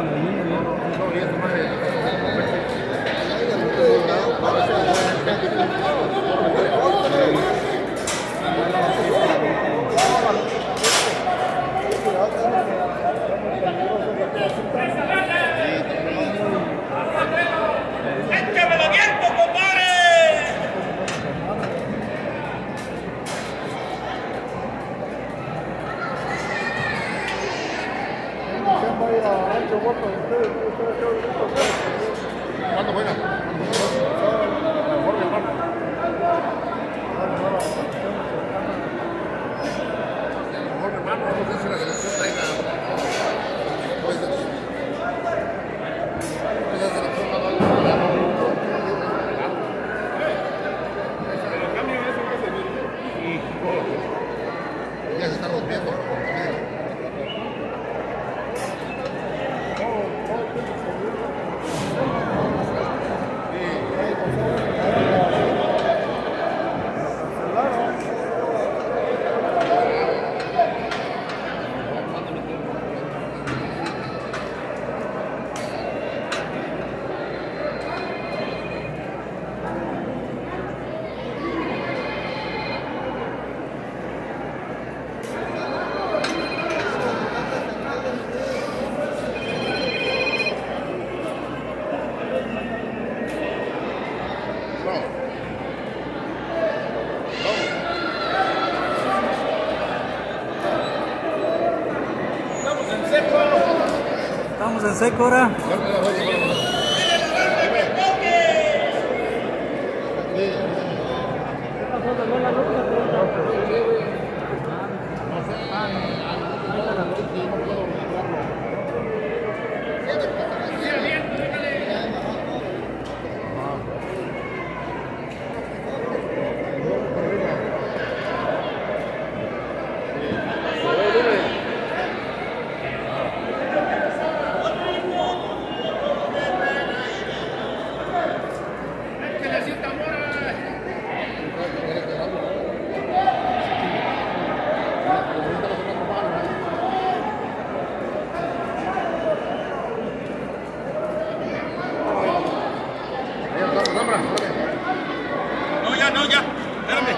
¿Cuándo juega? Ya se está rompiendo. Estamos en seco ahora. No, ya, espérame.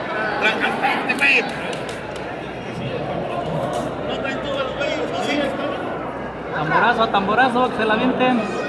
No traen todos los bellos, ¿no? Sí. Tamborazo, tamborazo, que se la avienten.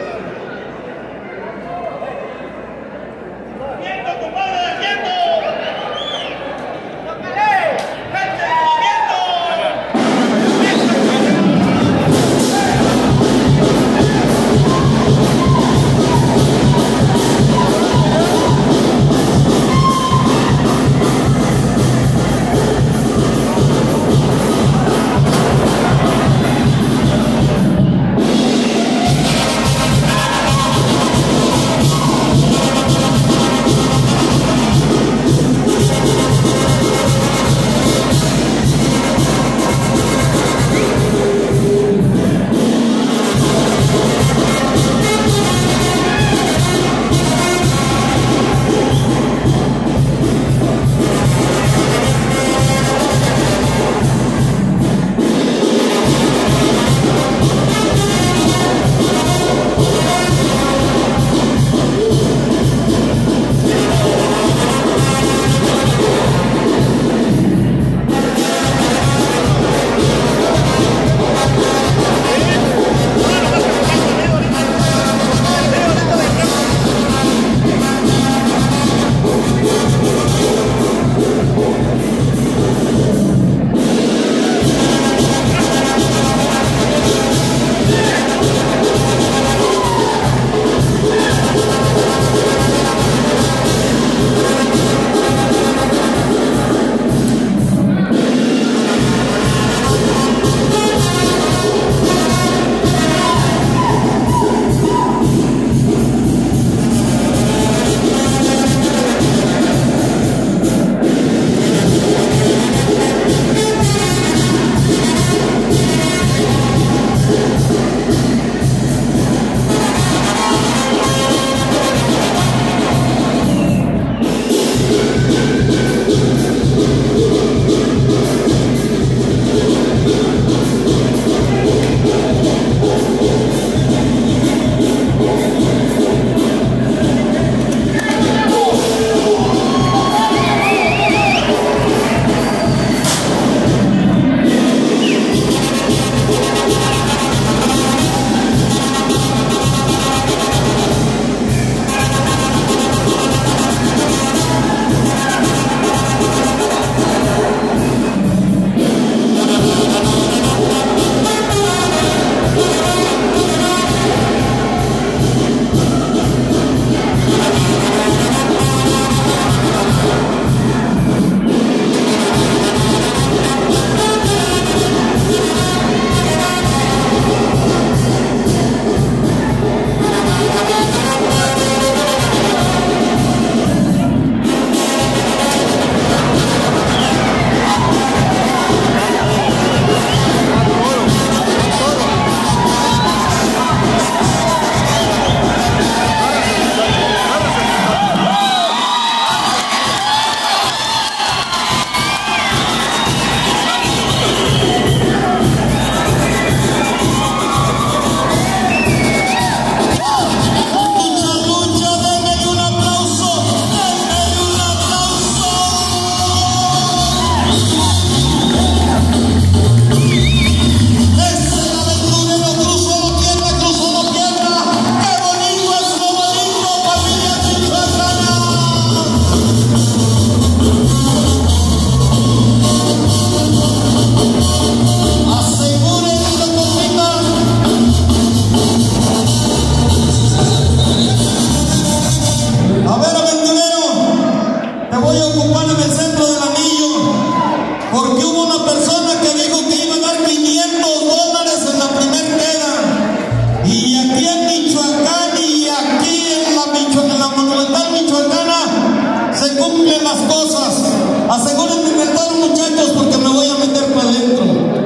se cumplen las cosas. Aseguren mi inventario, muchachos, porque me voy a meter para adentro.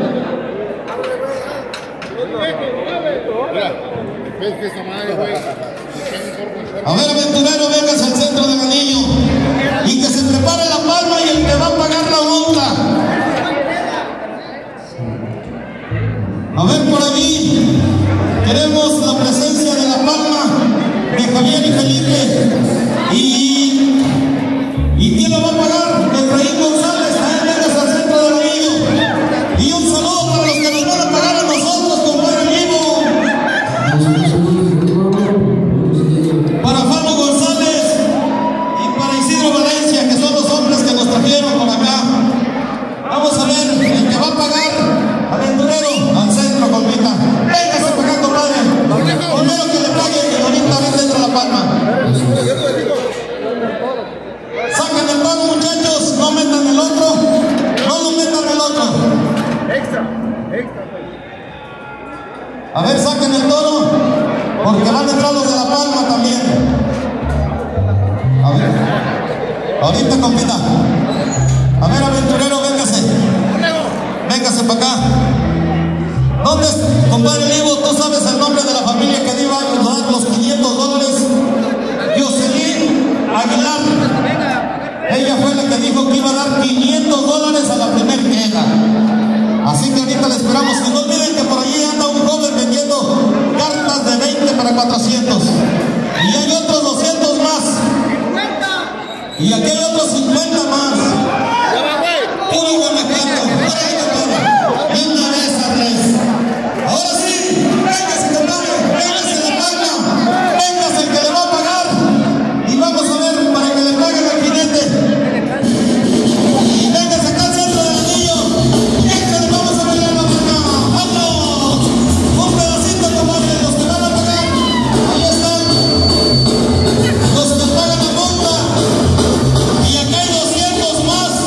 Mira, ves que esa madre, güey. A ver, aventurero, vengas al centro del anillo y que se prepare la palma y el que va a pagar la multa. A ver, por allí queremos la presencia de la palma de Javier y Felipe. ¿Y quién lo va a pagar? Efraín González. A ver, vengas al centro del anillo. Y un saludo para los que nos van a pagar a nosotros, compadre vivo. Para Fano González y para Isidro Valencia, que son los hombres que nos trajeron por acá. Vamos a ver, el que va a pagar, aventurero, al centro, compita. Véngase para acá, compadre. Primero que le pague y ahorita entra la palma. Saquen el pago, muchachos, no metan el otro. No lo metan el otro. Extra. A ver, saquen el toro, porque van a entrar los de la palma también. A ver, ahorita, compita. A ver, aventurero, véngase. Véngase para acá. ¿Dónde es, compadre Livo? ¿Tú sabes el nombre de la familia que iba a dar los $500? Jocelyn Aguilar. Ella fue la que dijo que iba a dar $500 a la primera queda. Así que ahorita le esperamos. Y no olviden que por allí anda un joven vendiendo cartas de 20 para 400. Y hay otros 200 más. Y aquí hay otros 50 más. Puro Guanajuato. Y una vez a tres. Ahora sí, véngase, compadre. Véngase la palma. Véngase el que le va a pagar. Y vamos a ver para que le paguen al jinete. Y véngase acá al centro del anillo. Échale, vamos a verle la marca. ¡Vamos! Un pedacito, compadre. Los que van a pagar. Ahí están. Los que pagan la multa. Y acá hay 200 más.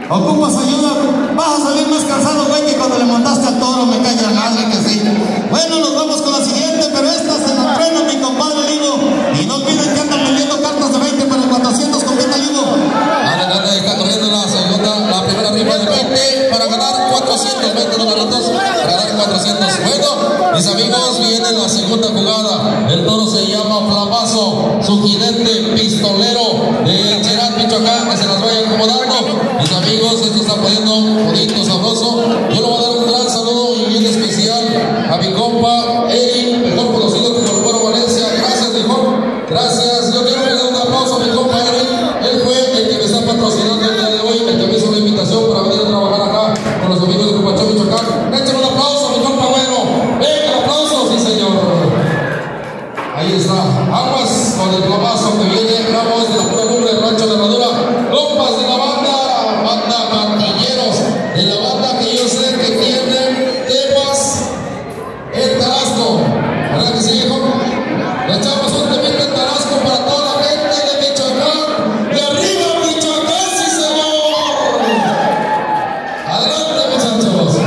¿Ocupas ayuda? Vas a salir más cansado, güey, que cuando le montaste al toro, me cae la madre que sí. Bueno, nos vamos con la siguiente, pero esta se la frena mi compadre Ligo. Y no olviden que andan vendiendo cartas de 20 para 400 con Venta Ligo. Adelante, está corriendo la primera rifa de 20 para ganar 420 dolaritos, para ganar 400. Bueno, mis amigos, viene la segunda jugada. El toro se llama Flamazo, su jinete pistolero de Cherán, Michoacán, que se las vaya acomodando. Mis amigos, esto está poniendo bonito, sabroso. Yo le voy a dar un gran saludo y bien especial a mi compa Eric, mejor conocido como el Güero Valencia. Gracias, mejor. Gracias. Yo quiero darle un aplauso a mi compa Eric. Él fue el que me está patrocinando el día de hoy, el que me hizo la invitación para venir a trabajar acá con los amigos de Copachón, Michoacán. Échale un aplauso a mi compa Güero. Venga, aplauso, sí señor. Ahí está. Aguas con el Flamazo que viene. Ramos de la pura lumbre del Rancho de Herradura. Compas de la banda Martilleros, de la banda que yo sé que tiene temas en Tarasco. ¿Verdad que sí, viejo? Le echamos un temita en Tarasco para toda la gente de Michoacán. ¡De arriba, Michoacán, sí señor! Adelante, muchachos.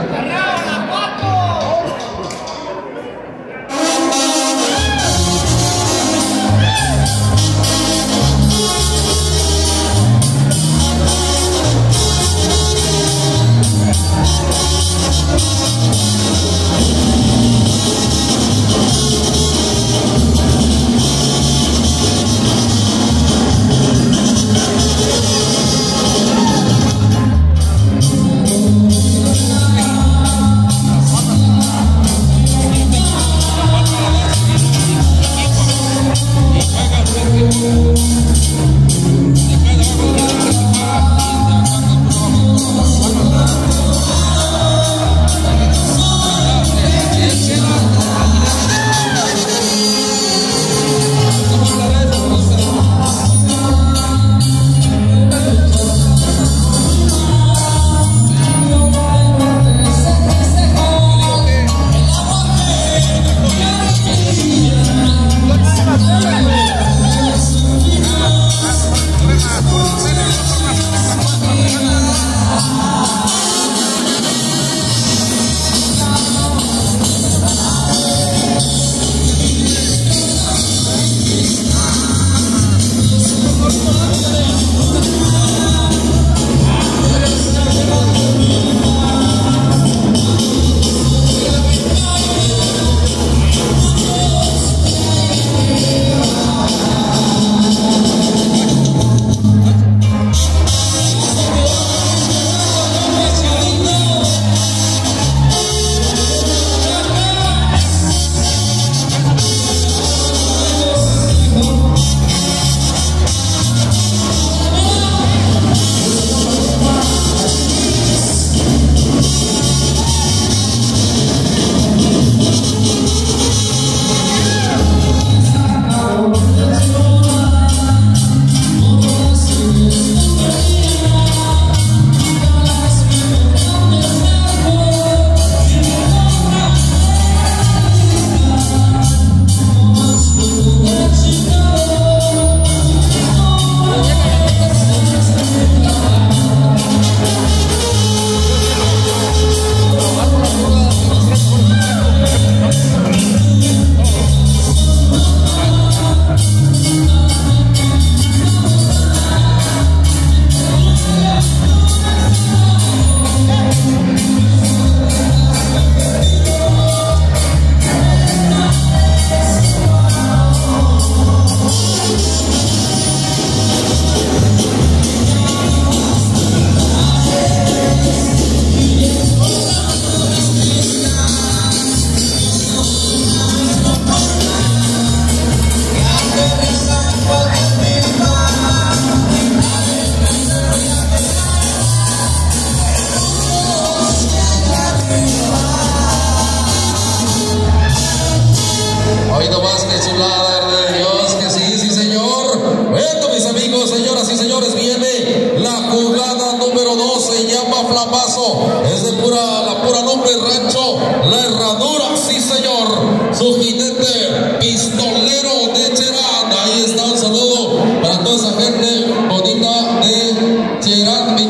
Flamazo, es de la pura nombre Rancho La Herradura, sí señor, su jinete pistolero de Cherán. Ahí está un saludo para toda esa gente bonita de Cherán, Michoacán.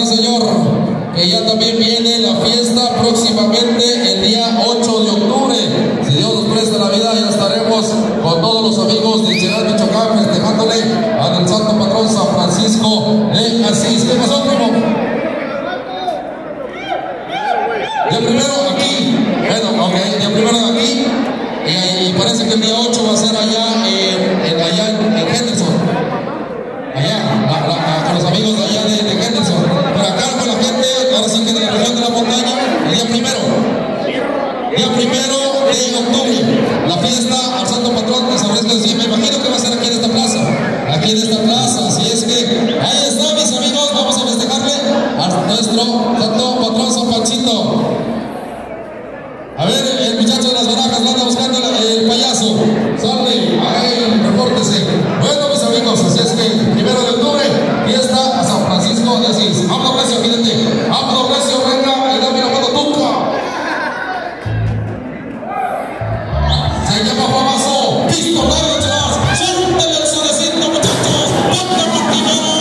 sí señor, que ya también viene la fiesta próximamente el día 8 de octubre. Si Dios nos presta la vida, ya estaremos con todos los amigos de Cheral, Michoacán, festejándole al santo patrón San Francisco de Asís. ¿Qué pasó, primo? Ya primero aquí, bueno, ok, ya primero de aquí, y parece que el día 8 va a ser allá en Henderson, allá, con los amigos de allá de Henderson, pero acá con la gente, ahora sí que de la región de la montaña, el día primero de octubre, la fiesta al santo patrón de San Francisco de Asís. Me imagino que va a ser aquí en esta plaza, así es que ahí está, mis amigos, vamos a festejarle a nuestro santo patrón San Panchito. A ver, el muchacho de las barajas anda buscando el payaso. Sale, ahí, repórtese. Bueno, mis amigos, así es que 1 de octubre, fiesta a San Francisco de Asís. Vámonos, Recio, fíjate. Vámonos, Recio, venga, y dame la mano tuca. Se llama Famoso, pistolero, chavos. Suéltale el solecito, muchachos. ¡Ponte primero!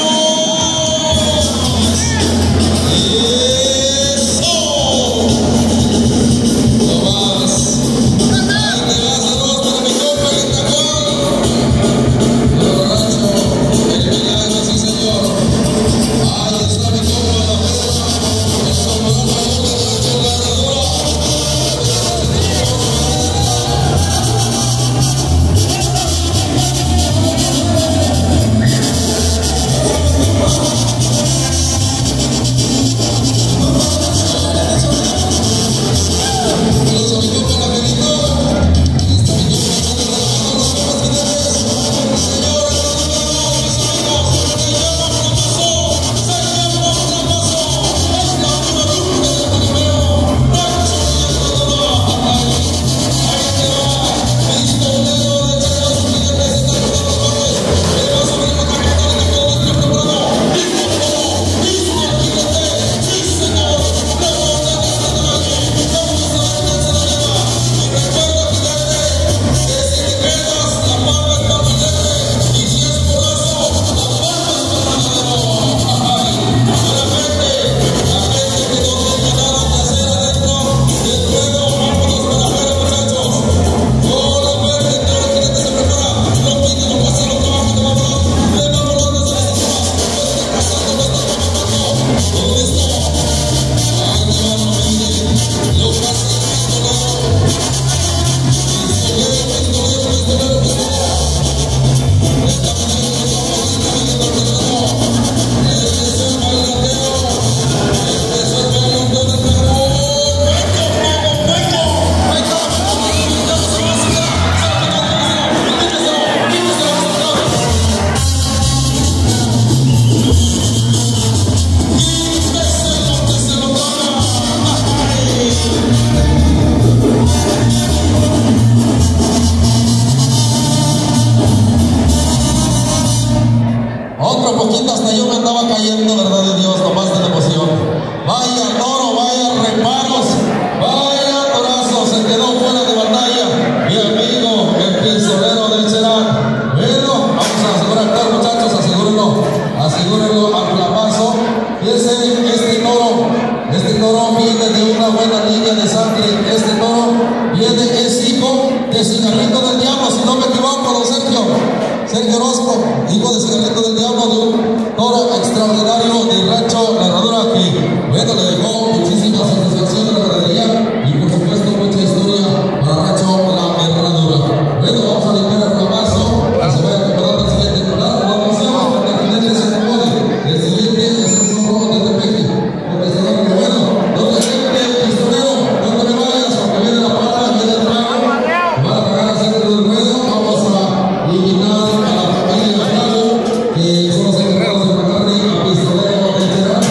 Sergio Orozco, hijo de Cigarrito del Diablo, de un toro extraordinario del rancho La Herradura, que bueno, le dejó muchísimas satisfacciones a la ganadería y por supuesto mucha historia para el rancho La Herradura. Bueno, vamos a limpiar el ramazo, que se vaya acomodando el siguiente titular. Lo anunciamos para que el jinete se acomode. El siguiente es el zorro de Tepeji, porque se da muy bueno. Donde gente, pistolero, donde me vayas, porque viene la pala, viene el trago, van a pagar al centro del ruedo. Vamos a invitar a la familia Bravo, que son los encargados de pagarle a pistolero de Cheral,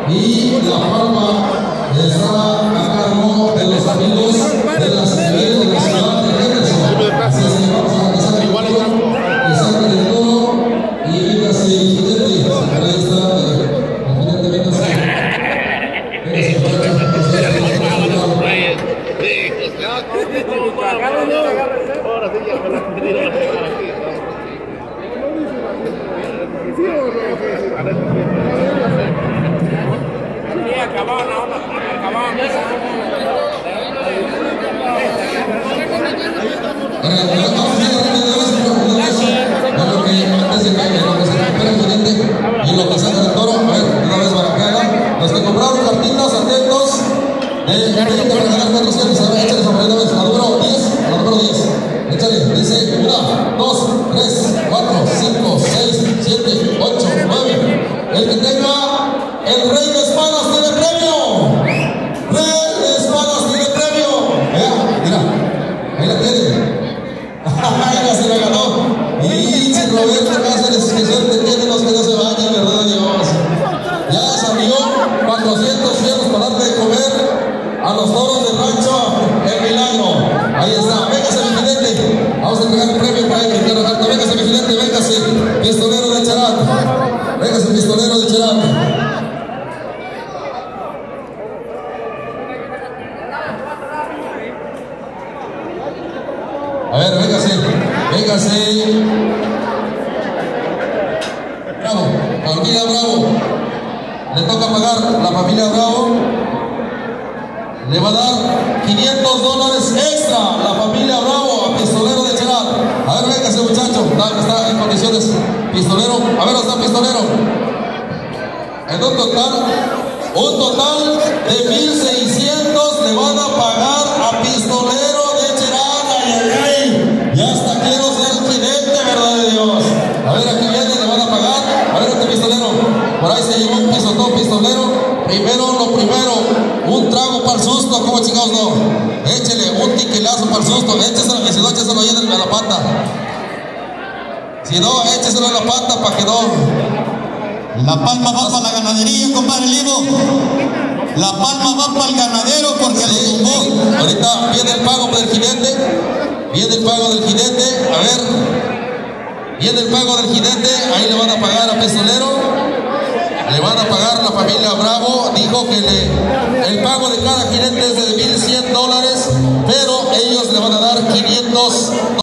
y la palma estará a cargo de los amigos de la ciudad de Henderson. Así es que vamos a empezar el toro, que saque el toro y véngase el jinete. Ahí está el jinete, véngase. Véngase, ¿Sí o no? y lo que saca el toro. A ver, una vez para acá. Los que compraron cartitas, atentos. Para ganar 400. A ver, échale sobre una vez. A número 10. A la número 10. Échale. Dice 1, 2, 3, 4, 5, 6, 7, 8, 9. El que tenga el Rey de Espadas tiene premio. Rey de Espadas tiene premio. Mira. Ahí la tiene. Ya se la ganó. Y si Roberto Cáceres, que suerte tiene los que no se bañan, verdad de Dios. Ya salió 400 fierros para darle de comer a los toros del rancho El Milagro. Ahí está, véngase vigilante. Vamos a entregar el premio para él. Véngase vigilante, véngase pistolero de Charat. Véngase pistolero de Charat. A ver, véngase. Bravo, familia Bravo. Le toca pagar la familia Bravo. Le va a dar $500 extra la familia Bravo a pistolero de Cherat. A ver, véngase muchacho. Está en condiciones. Pistolero. A ver, está pistolero. En un total de 1,600 le van a pagar a pistolero de Cherat. Ya hasta quiero ser jinete, verdad de Dios. A ver, aquí viene, le van a pagar. A ver, este pistolero. Por ahí se llevó un pisotón pistolero. Lo primero, un trago para el susto. ¿Cómo chingados no? Échele un tiquilazo para el susto. Écheselo, y si no, écheselo ahí en la pata. Si no, écheselo en la pata para que no. La palma va para la ganadería, compadre Livo. La palma va para el ganadero porque lo tumbó. Ahorita viene el pago del jinete. Viene el pago del jinete. A ver. Viene el pago del jinete. Ahí le van a pagar a pistolero. Le van a pagar la familia Bravo. Dijo que el pago de cada jinete es de $1,100, pero ellos le van a dar $500.